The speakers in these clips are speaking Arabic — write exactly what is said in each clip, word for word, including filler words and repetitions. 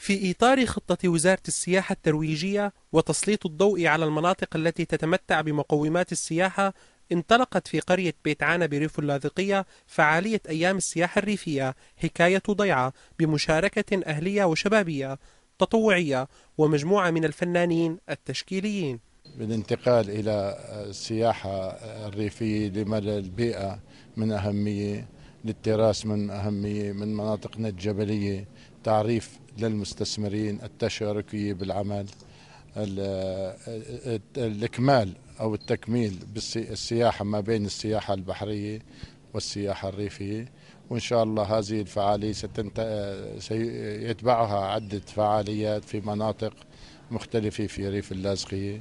في إطار خطة وزارة السياحة الترويجية وتسليط الضوء على المناطق التي تتمتع بمقومات السياحة، انطلقت في قرية بيت عانة بريف اللاذقية فعالية أيام السياحة الريفية حكاية ضيعة بمشاركة أهلية وشبابية تطوعية ومجموعة من الفنانين التشكيليين. بالانتقال إلى السياحة الريفية لمدى البيئة من أهمية، للتراث من أهمية، من مناطقنا الجبلية، تعريف للمستثمرين التشاركية بالعمل، الإكمال أو التكميل بالسياحة ما بين السياحة البحرية والسياحة الريفية. وإن شاء الله هذه الفعالية سيتبعها عدة فعاليات في مناطق مختلفة في ريف اللاذقية.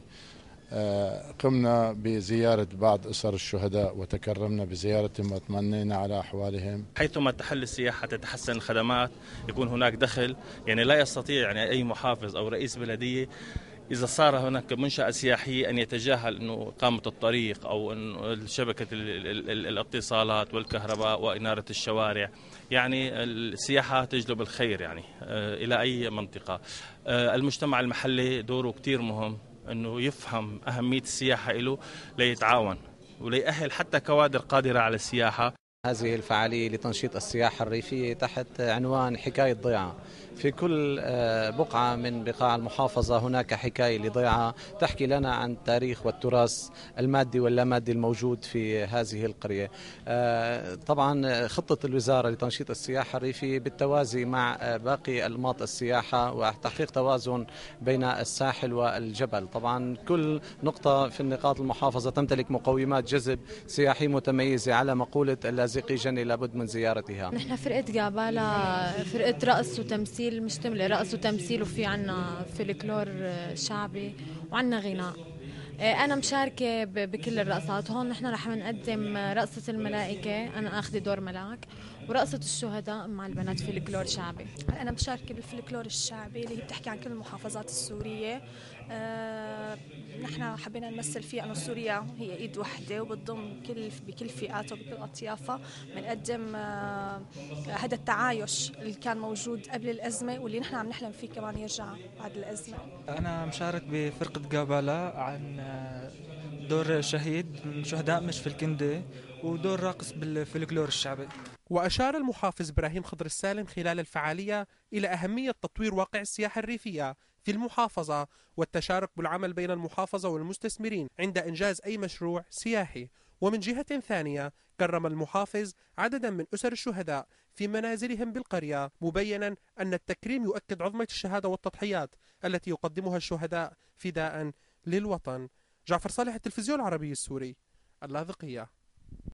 قمنا بزيارة بعض أسر الشهداء وتكرمنا بزيارتهم وطمأنينا على أحوالهم. حيثما تحل السياحة تتحسن الخدمات، يكون هناك دخل، يعني لا يستطيع يعني أي محافظ أو رئيس بلدية إذا صار هناك منشأة سياحية أن يتجاهل أنه إقامة الطريق أو أن شبكة الاتصالات والكهرباء وإنارة الشوارع. يعني السياحة تجلب الخير يعني إلى أي منطقة. المجتمع المحلي دوره كتير مهم، أنه يفهم أهمية السياحة له ليتعاون وليأهل حتى كوادر قادرة على السياحة. هذه الفعالية لتنشيط السياحة الريفية تحت عنوان حكاية ضيعة. في كل بقعة من بقاع المحافظة هناك حكاية لضيعة تحكي لنا عن التاريخ والتراث المادي واللامادي الموجود في هذه القرية. طبعا خطة الوزارة لتنشيط السياحة الريفية بالتوازي مع باقي أنماط السياحة وتحقيق توازن بين الساحل والجبل. طبعا كل نقطة في النقاط المحافظة تمتلك مقومات جذب سياحي متميزة على مقولة اللاذقي جني لابد من زيارتها. نحن فرقة قابالة فرقة رقص وتمثيل مشتملة رقص وتمثيل، وفي عنا فلكلور شعبي وعنا غناء. أنا مشاركة بكل الرقصات. هون نحن رح نقدم رقصة الملائكة، أنا أخذ دور ملاك، ورقصة الشهداء مع البنات فلكلور شعبي. أنا مشاركة بالفلكلور الشعبي اللي هي بتحكي عن كل المحافظات السورية. أه نحن حبينا نمثل فيها أنه سوريا هي إيد واحدة وبتضم كل بكل فئاتها وبكل أطيافها. بنقدم أه هذا التعايش اللي كان موجود قبل الأزمة واللي نحن عم نحلم فيه كمان يرجع بعد الأزمة. أنا مشارك بفرقة قابالة عن دور شهيد شهداء مشفى الكندي ودور راقص بالفلكلور الشعبي. وأشار المحافظ إبراهيم خضر السالم خلال الفعالية إلى أهمية تطوير واقع السياحة الريفية في المحافظة والتشارك بالعمل بين المحافظة والمستثمرين عند إنجاز أي مشروع سياحي. ومن جهة ثانية كرم المحافظ عددا من أسر الشهداء في منازلهم بالقرية، مبينا أن التكريم يؤكد عظمة الشهادة والتضحيات التي يقدمها الشهداء فداء للوطن. جعفر صالح، التلفزيون العربي السوري، اللاذقية.